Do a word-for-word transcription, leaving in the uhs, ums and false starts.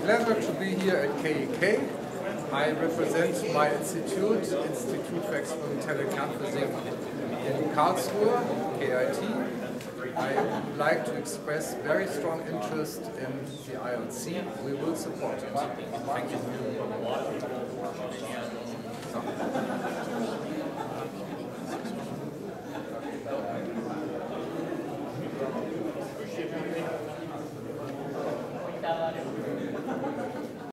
pleasure to be here at K I K. I represent my institute, Institute for Experimentelle Kernphysik in Karlsruhe, K I T. I would like to express very strong interest in the I L C. We will support it. Thank you. So.